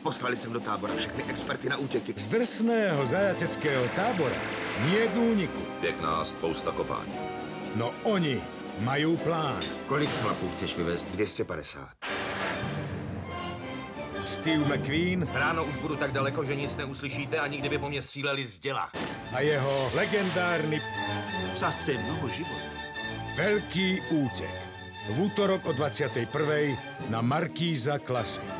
Poslali jsem do tábora všechny experty na útěky. Z drsného zajateckého tábora nie je úniku. Pěkná spousta kopání. No oni mají plán. Kolik chlapů chceš vyvést? 250. Steve McQueen Ráno už budu tak daleko, že nic neuslyšíte, ani kdyby po mně stříleli z děla. a jeho legendárny V sázce je mnoho životů. Veľký útek. V útorok o 21. na Markíza Klasy.